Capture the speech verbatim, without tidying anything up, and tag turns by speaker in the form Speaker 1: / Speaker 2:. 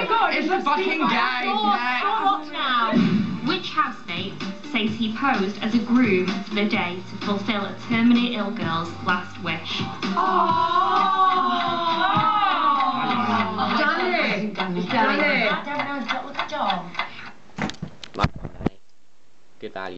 Speaker 1: my god,
Speaker 2: it's a fucking game.
Speaker 1: What now?
Speaker 3: Which housemate says he posed as a groom for the day to fulfil a terminally ill girl's last wish?
Speaker 1: Oh! Danny! Danny! Danny!
Speaker 4: I don't know, he's got a look at John.
Speaker 5: Good value.